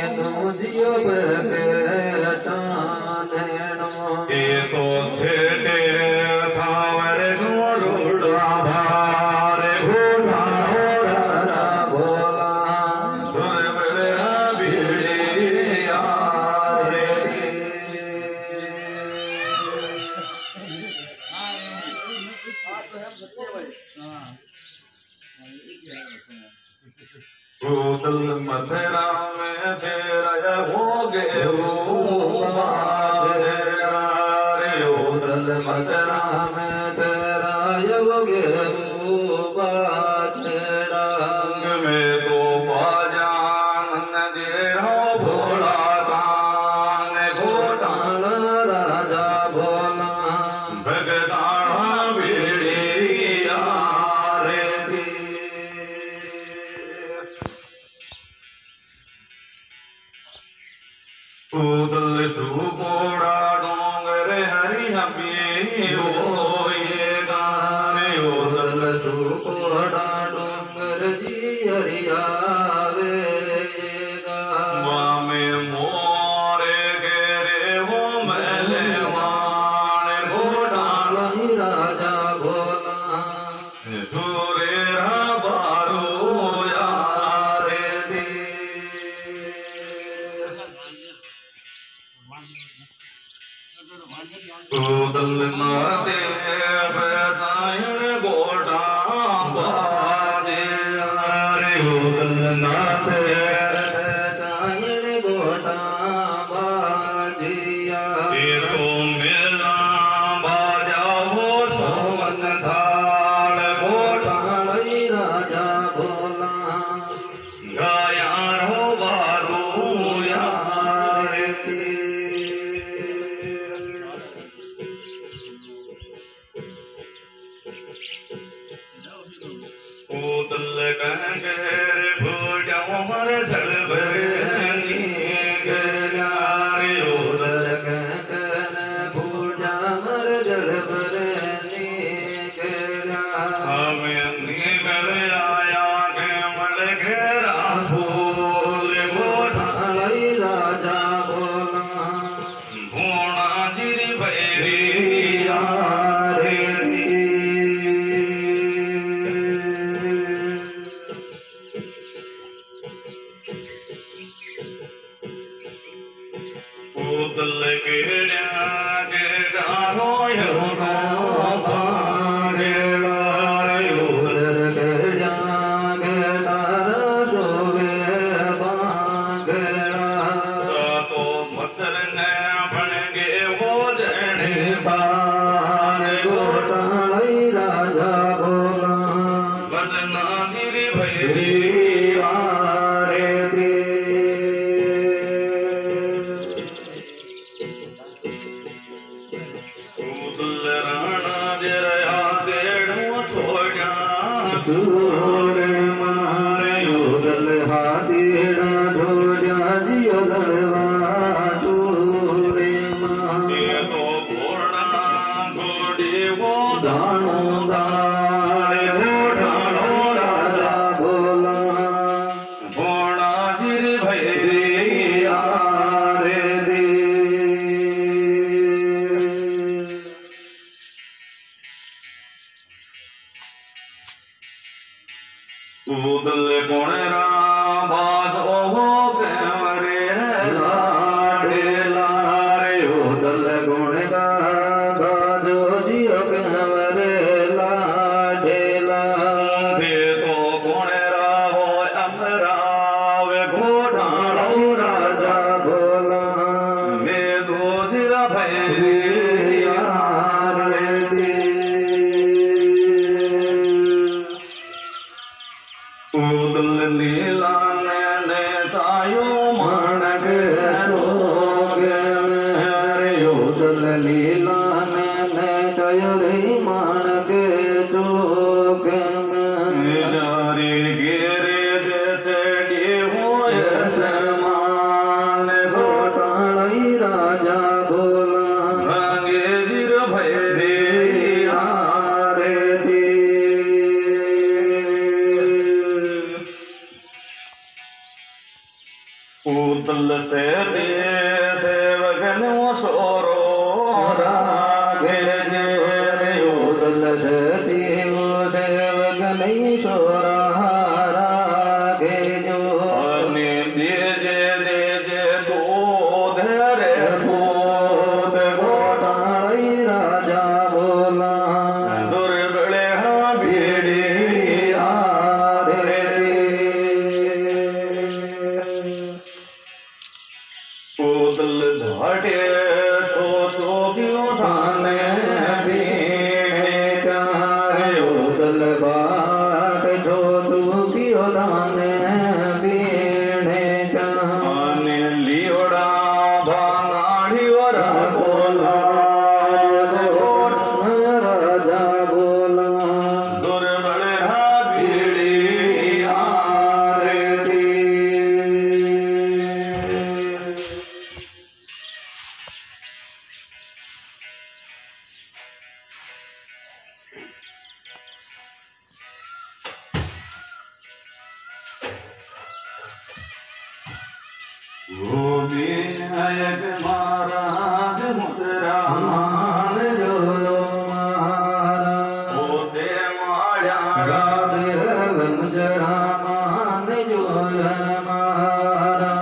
जियो पहचानो ये तो छेटे थावर गोरुड़ा भार घोड़ा राजा भोला दुर्बला बीड़िया रे गोदल मथुरा में तेरा होगे वो गोदल मथुरा में तेरा योगे बाछड़ा में तो बाजान जेरा भोला दान घोटाल राजा भोला भगताना बीड़िया रे उदल सुकोड़ा डोंगर हरि हमी ये गाने उदल सुकोड़ा डोंगर जी हरिया वे वामे मोरे गेरे वो मैले माने घोटाला राजा भोला सूरे बारो यारे दी उदल माते बतायन गोटा बाजे रे उदल नाते बतायन गोटा बाजिया तो मिला बाजाओ सोमन थाल गोटा राजा भोला गाया रो बारो यार उदल कंगर भोजाओ मर धल भरनी गयारे उदल भूजा मर जल भरनी गया हमें निकल आया के मल घेरा फूल घोटा राजा भोला भोणा जिरी भैरी यारे उदल गेड़ा के गारो यमुना बाड़ेड़ा उदर गया गटार सोवे बांगड़ा तो मच्छर ने बन गे वो जने बार गोटालाई राजा भोला बदना गिरी भैरी आरे दे उदल राणा जरया गेड़ो छोड़ा तूरे मारे उदल हाथीड़ा छोड़ा जियो दलवा तूरे मारे ये तो घोड़ा छोड़ी वो दानो दारे घोटालो राजा भोला घोड़ा गिरी भैरी आरे दे उदल कोणरा बाधो हो प्रेमरे लाडे लारे उदल गुण गा गाजो जियो कंवरे लाडे लारे तो कोणरा हो अमराव घोटालो राजा भोला मे दो जिरा भैरी आरे दे उदल लीला ने तायो मानक सोग रे उदल लीला ने कयरे मानक जोग जारी गेरे देते के हो समान घोटालाई राजा भोला भांगे जिर भैरी आरे दे पूतल से दे सेवकन सोरो रागे रे उदल सती सेवक नहीं सोरा रागे जो अने दे जे दूध रे दूध घोटाई राजा बोला दुर्बले हाँ बीड़ी आरे पूतल धाटे तो क्यों थाने बीड़े चाहे उदल बाट जो तू कियो दाने बीड़े चाहे आने लियोड़ा भांगाड़ी और बोला राजा बोला दुर्बले हाँ बीड़ी आरती विनायक महाराज मुद्रा मान जो महाराज होते माया राधे रंजरा मान जो महाराज